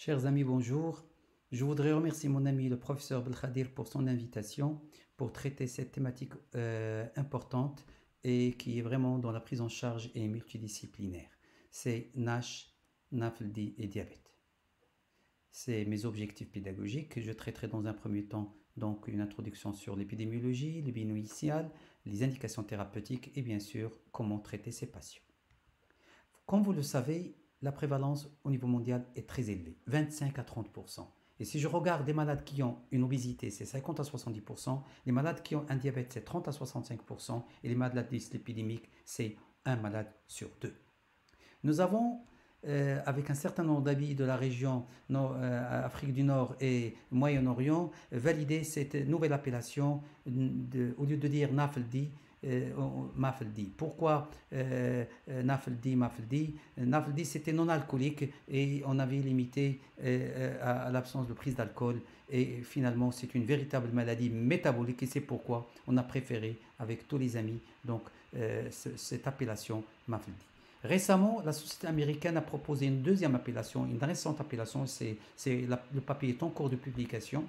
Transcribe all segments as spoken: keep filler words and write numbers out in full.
Chers amis, bonjour. Je voudrais remercier mon ami le professeur Belkhadir pour son invitation pour traiter cette thématique euh, importante et qui est vraiment dans la prise en charge et multidisciplinaire. C'est NASH, N A F L D et diabète. C'est mes objectifs pédagogiques. Je traiterai dans un premier temps donc une introduction sur l'épidémiologie, le bilan initial, les indications thérapeutiques et bien sûr comment traiter ces patients. Comme vous le savez, la prévalence au niveau mondial est très élevée, vingt-cinq à trente pour cent. Et si je regarde des malades qui ont une obésité, c'est cinquante à soixante-dix pour cent, les malades qui ont un diabète, c'est trente à soixante-cinq pour cent, et les malades dyslipidémiques, c'est un malade sur deux. Nous avons, euh, avec un certain nombre d'amis de la région nord, euh, Afrique du Nord et Moyen-Orient, validé cette nouvelle appellation, de, au lieu de dire N A F L D, Euh, M A F L D. Pourquoi euh, N A F L D, M A F L D N A F L D c'était non alcoolique et on avait limité euh, à, à l'absence de prise d'alcool et finalement c'est une véritable maladie métabolique et c'est pourquoi on a préféré avec tous les amis donc euh, ce, cette appellation M A F L D. Récemment, la société américaine a proposé une deuxième appellation, une récente appellation, c'est, c'est la, le papier est en cours de publication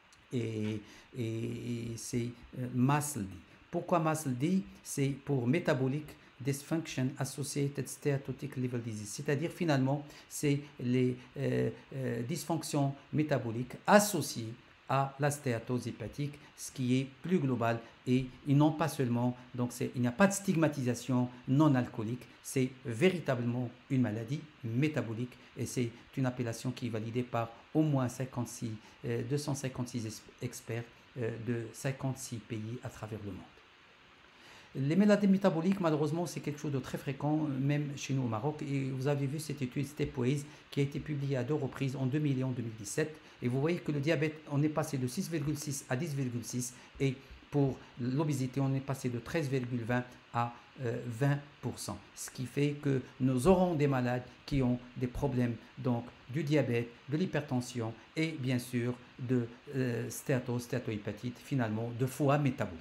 et, et, et c'est euh, M A S L D. Pourquoi M A S L D? C'est pour Metabolic Dysfunction Associated Steatotic Liver Disease, c'est-à-dire finalement c'est les euh, euh, dysfonctions métaboliques associées à la stéatose hépatique, ce qui est plus global et ils n'ont pas seulement, donc il n'y a pas de stigmatisation non alcoolique, c'est véritablement une maladie métabolique et c'est une appellation qui est validée par au moins cinquante-six, euh, deux cent cinquante-six experts euh, de cinquante-six pays à travers le monde. Les maladies métaboliques, malheureusement, c'est quelque chose de très fréquent, même chez nous au Maroc. Et vous avez vu cette étude Stepwise qui a été publiée à deux reprises, en deux mille et en deux mille dix-sept. Et vous voyez que le diabète, on est passé de six virgule six à dix virgule six. Et pour l'obésité, on est passé de treize virgule vingt à euh, vingt pour cent. Ce qui fait que nous aurons des malades qui ont des problèmes donc du diabète, de l'hypertension et bien sûr de euh, stéatose, stéatohépatite, finalement de foie métabolique.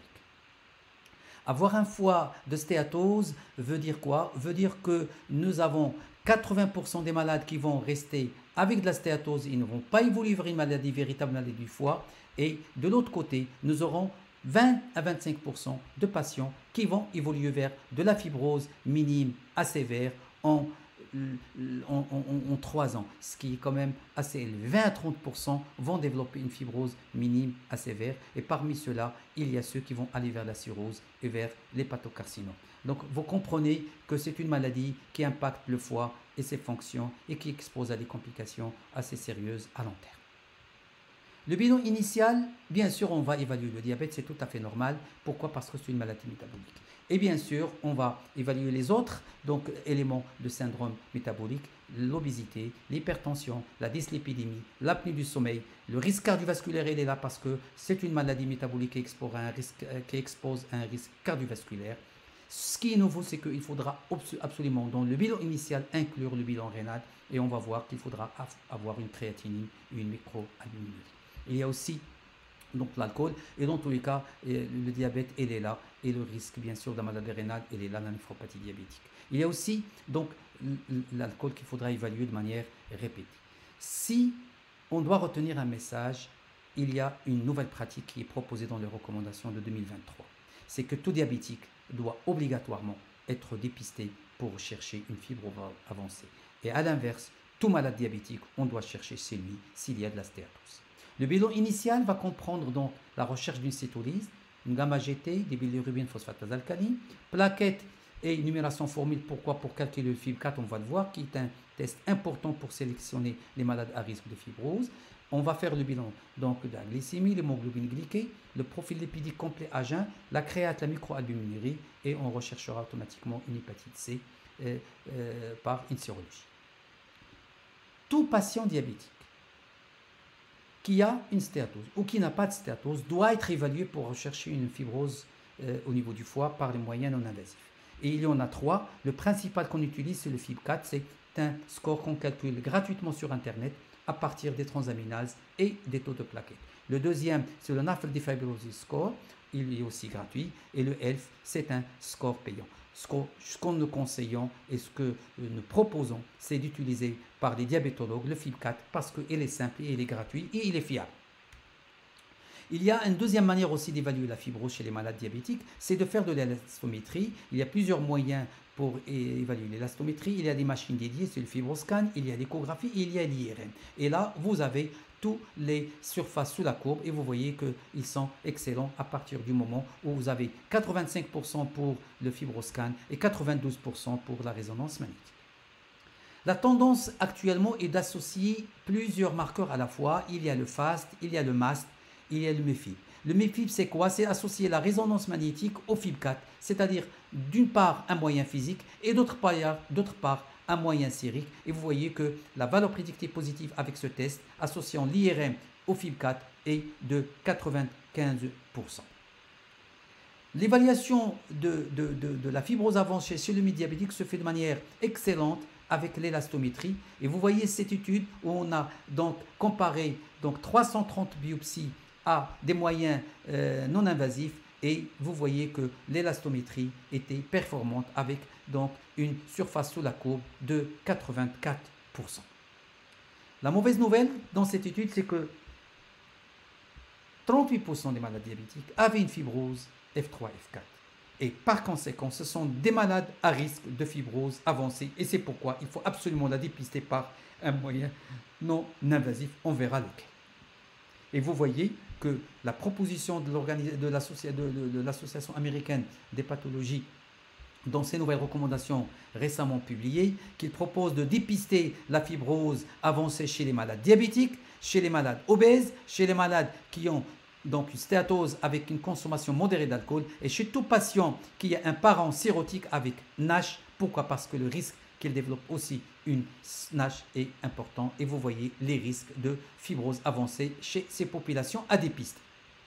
Avoir un foie de stéatose veut dire quoi? Veut dire que nous avons quatre-vingts pour cent des malades qui vont rester avec de la stéatose, ils ne vont pas évoluer vers une maladie, véritable maladie du foie. Et de l'autre côté, nous aurons vingt à vingt-cinq pour cent de patients qui vont évoluer vers de la fibrose minime à sévère en En, en, en trois ans, ce qui est quand même assez élevé. vingt à trente pour cent vont développer une fibrose minime à sévère et parmi ceux-là, il y a ceux qui vont aller vers la cirrhose et vers l'hépatocarcinome. Donc vous comprenez que c'est une maladie qui impacte le foie et ses fonctions et qui expose à des complications assez sérieuses à long terme. Le bilan initial, bien sûr, on va évaluer le diabète, c'est tout à fait normal. Pourquoi? Parce que c'est une maladie métabolique. Et bien sûr, on va évaluer les autres donc, éléments de syndrome métabolique, l'obésité, l'hypertension, la dyslipidémie, l'apnée du sommeil. Le risque cardiovasculaire, il est là parce que c'est une maladie métabolique qui expose un risque, qui expose un risque cardiovasculaire. Ce qui est nouveau, c'est qu'il faudra absolument dans le bilan initial inclure le bilan rénal et on va voir qu'il faudra avoir une créatinine et une microalbuminurie. Il y a aussi donc l'alcool et dans tous les cas le diabète il est là et le risque bien sûr de la maladie rénale il est là, la néphropathie diabétique. Il y a aussi donc l'alcool qu'il faudra évaluer de manière répétée. Si on doit retenir un message, il y a une nouvelle pratique qui est proposée dans les recommandations de deux mille vingt-trois. C'est que tout diabétique doit obligatoirement être dépisté pour chercher une fibrose avancée. Et à l'inverse, tout malade diabétique, on doit chercher chez lui s'il y a de la stéatose. Le bilan initial va comprendre donc la recherche d'une cétolyse, une gamma-G T, des bilirubines phosphatase alcaline, plaquettes et une numération formule. Pourquoi? Pour calculer le F I B quatre, on va le voir, qui est un test important pour sélectionner les malades à risque de fibrose. On va faire le bilan donc de la glycémie, l'hémoglobine glyquée, le profil lipidique complet à jeun, la créate, la microalbuminurie et on recherchera automatiquement une hépatite C euh, euh, par une sérologie. Tout patient diabétique qui a une stéatose ou qui n'a pas de stéatose doit être évalué pour rechercher une fibrose euh, au niveau du foie par les moyens non invasifs. Et il y en a trois. Le principal qu'on utilise, c'est le F I B quatre. C'est un score qu'on calcule gratuitement sur Internet à partir des transaminases et des taux de plaquettes. Le deuxième, c'est le N A F L D Fibrosis Score. Il est aussi gratuit. Et le E L F, c'est un score payant. ce qu'on ce qu'on nous conseillons et ce que nous proposons, c'est d'utiliser par les diabétologues le FIB-quatre parce qu'il est simple, et il est gratuit et il est fiable. Il y a une deuxième manière aussi d'évaluer la fibrose chez les malades diabétiques, c'est de faire de l'élastométrie. Il y a plusieurs moyens pour évaluer l'élastométrie. Il y a des machines dédiées, c'est le FibroScan, il y a l'échographie, il y a l'I R M. Et là, vous avez toutes les surfaces sous la courbe et vous voyez qu'ils sont excellents à partir du moment où vous avez quatre-vingt-cinq pour cent pour le FibroScan et quatre-vingt-douze pour cent pour la résonance magnétique. La tendance actuellement est d'associer plusieurs marqueurs à la fois. Il y a le FAST, il y a le MAST, il y a le MEFIB. Le MEFIB, c'est quoi? C'est associer la résonance magnétique au FIB-quatre, c'est-à-dire d'une part un moyen physique et d'autre part, d'autre part un moyen sérique. Et vous voyez que la valeur prédictive positive avec ce test, associant l'I R M au FIB-quatre, est de quatre-vingt-quinze pour cent. L'évaluation de, de, de, de la fibrose avancée chez le diabétique se fait de manière excellente avec l'élastométrie. Et vous voyez cette étude où on a donc comparé donc, trois cent trente biopsies à des moyens euh, non invasifs et vous voyez que l'élastométrie était performante avec donc une surface sous la courbe de quatre-vingt-quatre pour cent. La mauvaise nouvelle dans cette étude, c'est que trente-huit pour cent des malades diabétiques avaient une fibrose F trois F quatre. Et par conséquent, ce sont des malades à risque de fibrose avancée et c'est pourquoi il faut absolument la dépister par un moyen non invasif. On verra lequel. Et vous voyez que la proposition de l'association américaine des pathologies dans ses nouvelles recommandations récemment publiées, qu'il propose de dépister la fibrose avancée chez les malades diabétiques, chez les malades obèses, chez les malades qui ont donc une stéatose avec une consommation modérée d'alcool et chez tout patient qui a un parent cirrhotique avec NASH. Pourquoi? Parce que le risque qu'il développe aussi une NASH est important et vous voyez les risques de fibrose avancée chez ces populations à dépister.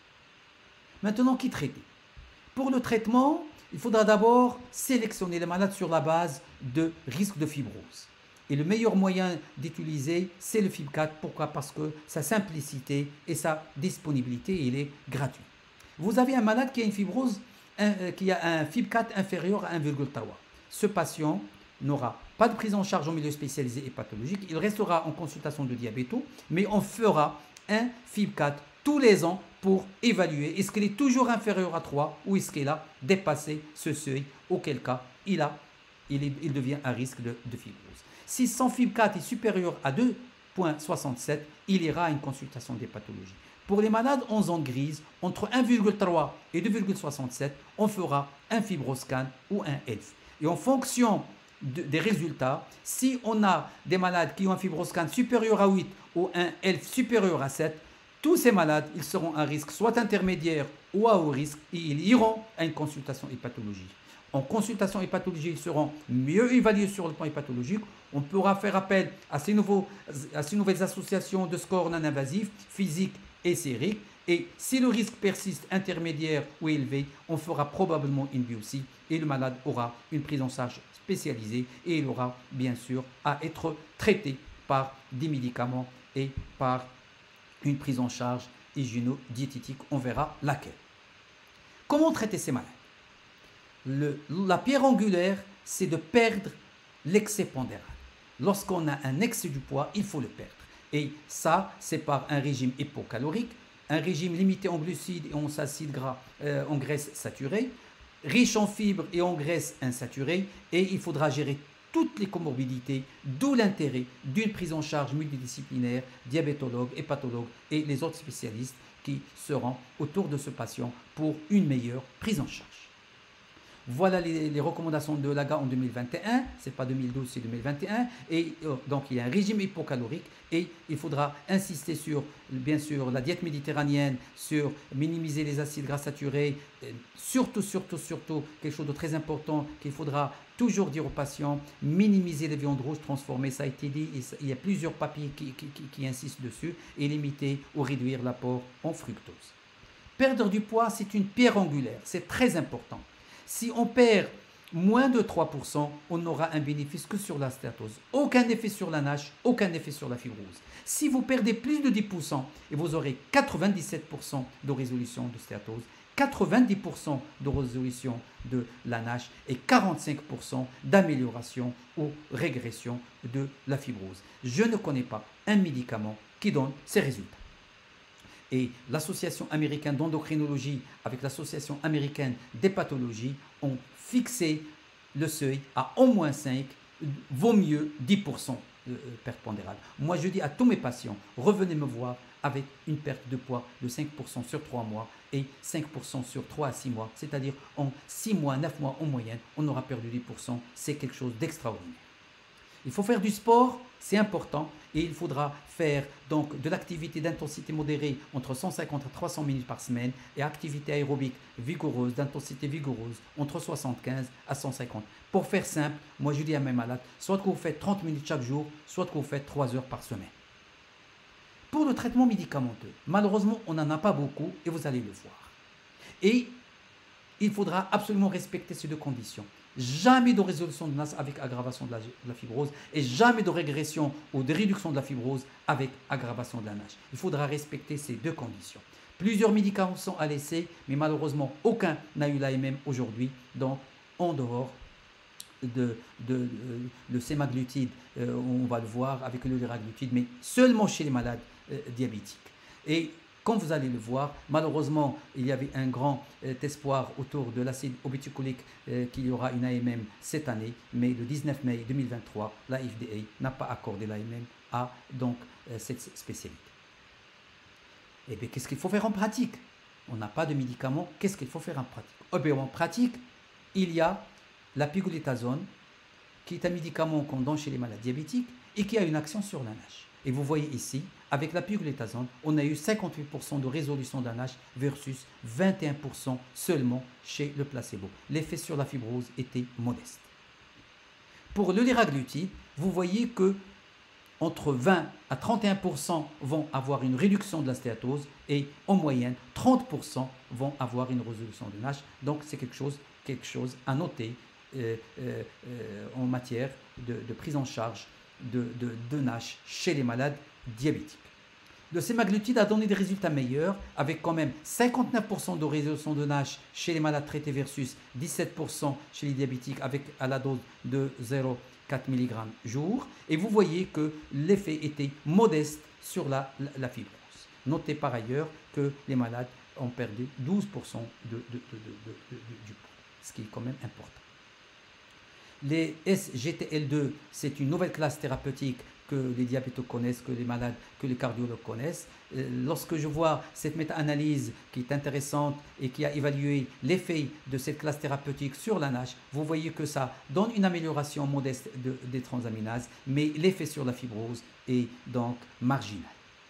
Maintenant, qui traiter? Pour le traitement, il faudra d'abord sélectionner les malades sur la base de risque de fibrose. Et le meilleur moyen d'utiliser, c'est le FIB-quatre. Pourquoi? Parce que sa simplicité et sa disponibilité, il est gratuit. Vous avez un malade qui a une fibrose, un, euh, qui a un FIB-quatre inférieur à un virgule trois. Ce patient n'aura pas de prise en charge en milieu spécialisé et pathologique. Il restera en consultation de diabéto, mais on fera un FIB-quatre tous les ans pour évaluer est-ce qu'il est toujours inférieur à trois ou est-ce qu'il a dépassé ce seuil, auquel cas il, a, il, est, il devient à risque de, de fibrose. Si son FIB-quatre est supérieur à deux virgule soixante-sept, il ira à une consultation des pathologies. Pour les malades en zone grise, entre un virgule trois et deux virgule soixante-sept, on fera un FibroScan ou un E L F. Et en fonction de, des résultats, si on a des malades qui ont un FibroScan supérieur à huit ou un E L F supérieur à sept, tous ces malades, ils seront à risque soit intermédiaire ou à haut risque et ils iront à une consultation hépatologique. En consultation hépatologique, ils seront mieux évalués sur le plan hépatologique. On pourra faire appel à ces, nouveaux, à ces nouvelles associations de scores non invasifs, physiques et sériques. Et si le risque persiste intermédiaire ou élevé, on fera probablement une biopsie et le malade aura une prise en charge spécialisée et il aura bien sûr à être traité par des médicaments et par une prise en charge hygiéno-diététique. On verra laquelle. Comment traiter ces malades? Le, la pierre angulaire, c'est de perdre l'excès pondéral. Lorsqu'on a un excès du poids, il faut le perdre. Et ça, c'est par un régime hypocalorique, un régime limité en glucides et en acides gras, euh, en graisses saturées, riche en fibres et en graisses insaturées. Et il faudra gérer toutes les comorbidités, d'où l'intérêt d'une prise en charge multidisciplinaire, diabétologue, hépatologue et les autres spécialistes qui seront autour de ce patient pour une meilleure prise en charge. Voilà les, les recommandations de l'A G A en deux mille vingt et un, ce n'est pas deux mille douze, c'est deux mille vingt et un. Et euh, donc il y a un régime hypocalorique et il faudra insister sur, bien sûr, la diète méditerranéenne, sur minimiser les acides gras saturés, et surtout, surtout, surtout, quelque chose de très important qu'il faudra toujours dire aux patients, minimiser les viandes rouges transformées, ça a été dit, et ça, il y a plusieurs papiers qui, qui, qui, qui insistent dessus, et limiter ou réduire l'apport en fructose. Perdre du poids, c'est une pierre angulaire, c'est très important. Si on perd moins de trois pour cent, on n'aura un bénéfice que sur la stéatose. Aucun effet sur la NASH, aucun effet sur la fibrose. Si vous perdez plus de dix pour cent, et vous aurez quatre-vingt-dix-sept pour cent de résolution de stéatose, quatre-vingt-dix pour cent de résolution de la N A S H et quarante-cinq pour cent d'amélioration ou régression de la fibrose. Je ne connais pas un médicament qui donne ces résultats. Et l'association américaine d'endocrinologie avec l'association américaine d'hépatologie ont fixé le seuil à au moins cinq, vaut mieux dix pour cent de perte pondérale. Moi, je dis à tous mes patients, revenez me voir avec une perte de poids de cinq pour cent sur trois mois et cinq pour cent sur trois à six mois, c'est-à-dire en six mois, neuf mois en moyenne, on aura perdu dix pour cent. C'est quelque chose d'extraordinaire. Il faut faire du sport, c'est important, et il faudra faire donc de l'activité d'intensité modérée entre cent cinquante à trois cents minutes par semaine et activité aérobique vigoureuse, d'intensité vigoureuse entre soixante-quinze à cent cinquante. Pour faire simple, moi je dis à mes malades, soit que vous faites trente minutes chaque jour, soit que vous faites trois heures par semaine. Pour le traitement médicamenteux, malheureusement, on n'en a pas beaucoup et vous allez le voir. Et il faudra absolument respecter ces deux conditions. Jamais de résolution de N A S avec aggravation de la, de la fibrose et jamais de régression ou de réduction de la fibrose avec aggravation de la N A S H. Il faudra respecter ces deux conditions. Plusieurs médicaments sont à l'essai, mais malheureusement, aucun n'a eu l'A M M aujourd'hui, donc en dehors de, de, de le sémaglutide, euh, on va le voir avec le liraglutide, mais seulement chez les malades euh, diabétiques. Et comme vous allez le voir, malheureusement, il y avait un grand euh, espoir autour de l'acide obéticolique euh, qu'il y aura une A M M cette année, mais le dix-neuf mai deux mille vingt-trois, la F D A n'a pas accordé l'A M M à donc, euh, cette spécialité. Et bien, qu'est-ce qu'il faut faire en pratique? On n'a pas de médicaments, qu'est-ce qu'il faut faire en pratique? Eh bien, en pratique, il y a la pioglitazone, qui est un médicament qu'on donne chez les malades diabétiques et qui a une action sur la N A S H. Et vous voyez ici, avec la pioglitazone, on a eu cinquante-huit pour cent de résolution de la N A S H versus vingt et un pour cent seulement chez le placebo. L'effet sur la fibrose était modeste. Pour le liraglutide, vous voyez que entre vingt à trente et un pour cent vont avoir une réduction de la stéatose et en moyenne, trente pour cent vont avoir une résolution de N A S H. Donc c'est quelque chose, quelque chose à noter euh, euh, euh, en matière de, de prise en charge de, de, de N A S H chez les malades diabétiques. Le sémaglutide a donné des résultats meilleurs avec quand même cinquante-neuf pour cent de résolution de N A S H chez les malades traités versus dix-sept pour cent chez les diabétiques avec à la dose de zéro virgule quatre milligrammes jour. Et vous voyez que l'effet était modeste sur la, la, la fibrose. Notez par ailleurs que les malades ont perdu douze pour cent de, de, de, de, de, de, du poids, ce qui est quand même important. Les S G T L deux, c'est une nouvelle classe thérapeutique que les diabétiques connaissent, que les malades, que les cardiologues connaissent. Lorsque je vois cette méta-analyse qui est intéressante et qui a évalué l'effet de cette classe thérapeutique sur la N A S H, vous voyez que ça donne une amélioration modeste de, des transaminases, mais l'effet sur la fibrose est donc marginal.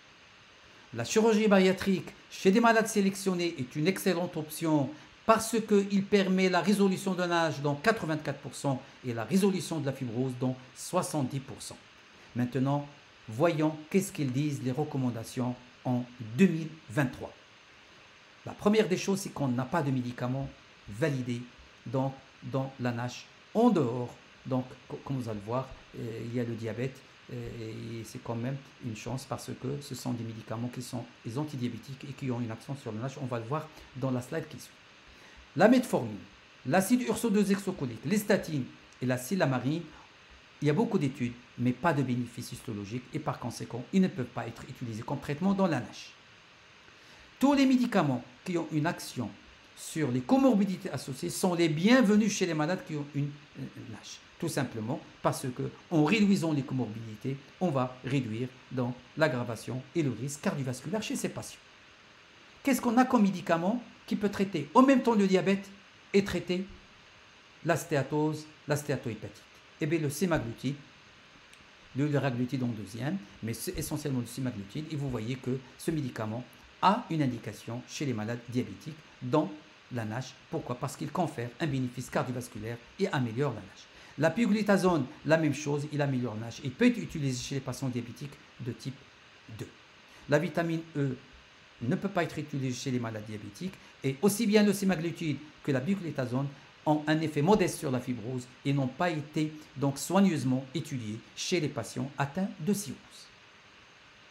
La chirurgie bariatrique chez des malades sélectionnés est une excellente option parce qu'il permet la résolution de N A S H dans quatre-vingt-quatre pour cent et la résolution de la fibrose dans soixante-dix pour cent. Maintenant, voyons qu'est-ce qu'ils disent les recommandations en deux mille vingt-trois. La première des choses, c'est qu'on n'a pas de médicaments validés donc, dans la N A S H en dehors. Donc, comme vous allez le voir, euh, il y a le diabète euh, et c'est quand même une chance parce que ce sont des médicaments qui sont les antidiabétiques et qui ont une action sur la N A S H. On va le voir dans la slide qui suit. La metformine, l'acide ursodeoxycholique, les statines et la silamarine, il y a beaucoup d'études, mais pas de bénéfices histologiques et par conséquent, ils ne peuvent pas être utilisés comme traitement dans la N A S H. Tous les médicaments qui ont une action sur les comorbidités associées sont les bienvenus chez les malades qui ont une N A S H. Tout simplement parce qu'en réduisant les comorbidités, on va réduire donc l'aggravation et le risque cardiovasculaire chez ces patients. Qu'est-ce qu'on a comme médicament qui peut traiter en même temps le diabète et traiter la stéatose, la stéatohépatite? Eh bien, le sémaglutide, le liraglutide en deuxième, mais c'est essentiellement le sémaglutide. Et vous voyez que ce médicament a une indication chez les malades diabétiques dans la N A S H. Pourquoi? Parce qu'il confère un bénéfice cardiovasculaire et améliore la N A S H. La pioglitazone, la même chose, il améliore la N A S H. Il peut être utilisé chez les patients diabétiques de type deux. La vitamine E ne peut pas être utilisée chez les malades diabétiques. Et aussi bien le sémaglutide que la pioglitazone ont un effet modeste sur la fibrose et n'ont pas été donc soigneusement étudiés chez les patients atteints de cirrhose.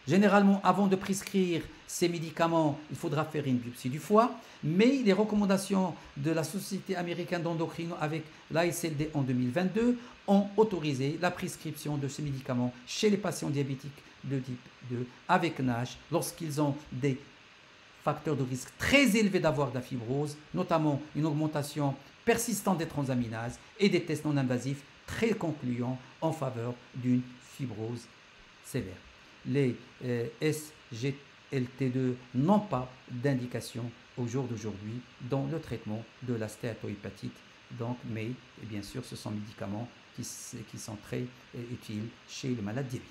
Généralement, avant de prescrire ces médicaments, il faudra faire une biopsie du foie, mais les recommandations de la Société américaine d'endocrino avec l'A S L D en deux mille vingt-deux ont autorisé la prescription de ces médicaments chez les patients diabétiques de type deux avec NASH lorsqu'ils ont des facteurs de risque très élevés d'avoir de la fibrose, notamment une augmentation persistante des transaminases et des tests non invasifs très concluants en faveur d'une fibrose sévère. Les euh, S G L T deux n'ont pas d'indication au jour d'aujourd'hui dans le traitement de la stéatohépatite, donc, mais bien sûr ce sont des médicaments qui, qui sont très euh, utiles chez les malades diabétiques.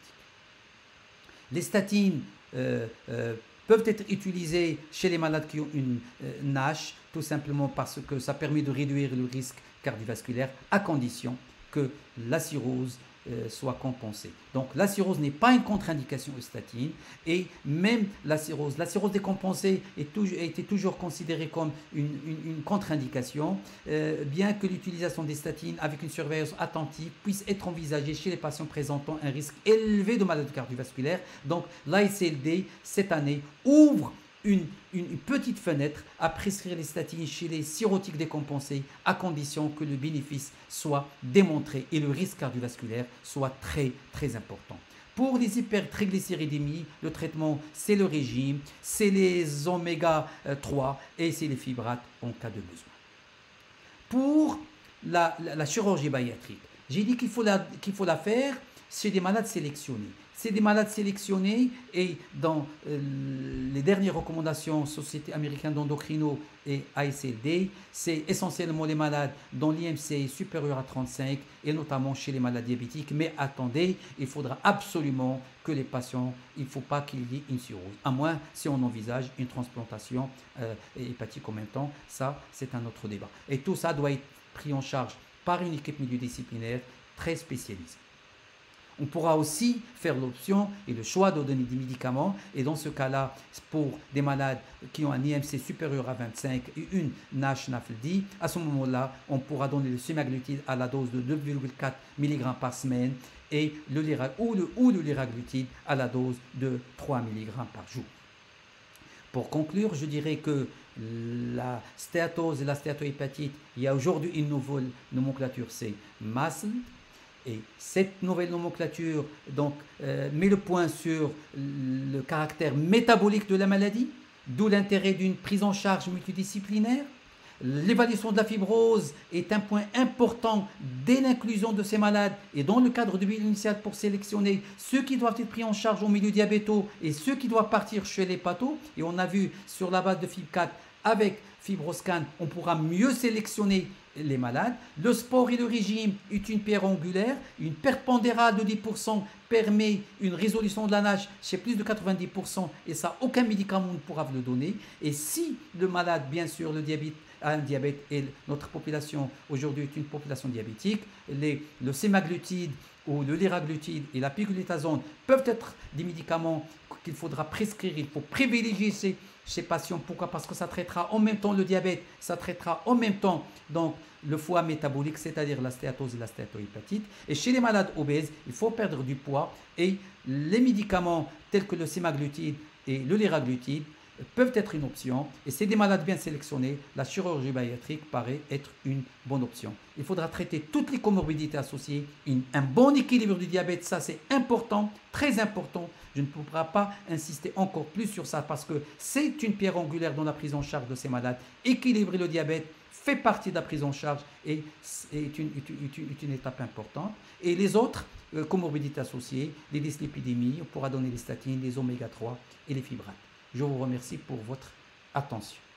Les statines euh, euh, peuvent être utilisés chez les malades qui ont une euh, NASH, tout simplement parce que ça permet de réduire le risque cardiovasculaire à condition que la cirrhose euh, soit compensée. Donc la cirrhose n'est pas une contre-indication aux statines et même la cirrhose, la cirrhose décompensée est toujours, a été toujours considérée comme une, une, une contre-indication, euh, bien que l'utilisation des statines avec une surveillance attentive puisse être envisagée chez les patients présentant un risque élevé de maladie cardiovasculaire. Donc l'A S L D cette année ouvre Une, une petite fenêtre à prescrire les statines chez les cirrhotiques décompensés à condition que le bénéfice soit démontré et le risque cardiovasculaire soit très très important. Pour les hypertriglycéridémies, le traitement c'est le régime, c'est les oméga trois et c'est les fibrates en cas de besoin. Pour la, la, la chirurgie bariatrique, j'ai dit qu'il faut, la, qu'il faut la faire chez des malades sélectionnés. C'est des malades sélectionnés et dans euh, les dernières recommandations Société américaine d'endocrino et A S L D, c'est essentiellement les malades dont l'I M C est supérieur à trente-cinq et notamment chez les malades diabétiques. Mais attendez, il faudra absolument que les patients, il ne faut pas qu'il y ait une cirrhose, à moins si on envisage une transplantation euh, hépatique en même temps. Ça, c'est un autre débat. Et tout ça doit être pris en charge par une équipe multidisciplinaire très spécialisée. On pourra aussi faire l'option et le choix de donner des médicaments. Et dans ce cas-là, pour des malades qui ont un I M C supérieur à vingt-cinq et une NASH N A F L D, à ce moment-là, on pourra donner le semaglutide à la dose de deux virgule quatre milligrammes par semaine et le, ou, le, ou le liraglutide à la dose de trois milligrammes par jour. Pour conclure, je dirais que la stéatose et la stéatohépatite, il y a aujourd'hui une nouvelle nomenclature, c'est M A S L. Et cette nouvelle nomenclature donc, euh, met le point sur le caractère métabolique de la maladie, d'où l'intérêt d'une prise en charge multidisciplinaire. L'évaluation de la fibrose est un point important dès l'inclusion de ces malades et dans le cadre du bilan initial pour sélectionner ceux qui doivent être pris en charge au milieu diabéto et ceux qui doivent partir chez les pathos. Et on a vu sur la base de F I B quatre avec FibroScan, on pourra mieux sélectionner les malades. Le sport et le régime est une pierre angulaire. Une perte pondérale de dix pour cent permet une résolution de la NASH chez plus de quatre-vingt-dix pour cent et ça, aucun médicament ne pourra vous le donner. Et si le malade, bien sûr, le diabète, a un diabète et notre population aujourd'hui est une population diabétique, les, le semaglutide ou le liraglutide et la pioglitazone peuvent être des médicaments qu'il faudra prescrire. Il faut privilégier ces, ces patients. Pourquoi? Parce que ça traitera en même temps le diabète, ça traitera en même temps donc, le foie métabolique, c'est-à-dire la stéatose et la stéatohépatite. Et chez les malades obèses, il faut perdre du poids et les médicaments tels que le semaglutide et le liraglutide peuvent être une option. Et c'est des malades bien sélectionnés, la chirurgie bariatrique paraît être une bonne option. Il faudra traiter toutes les comorbidités associées, une, un bon équilibre du diabète, ça c'est important, très important. Je ne pourrai pas insister encore plus sur ça parce que c'est une pierre angulaire dans la prise en charge de ces malades. Équilibrer le diabète fait partie de la prise en charge et est une, est une, est une étape importante. Et les autres euh, comorbidités associées, les dyslipidémies, on pourra donner les statines, les oméga trois et les fibrates. Je vous remercie pour votre attention.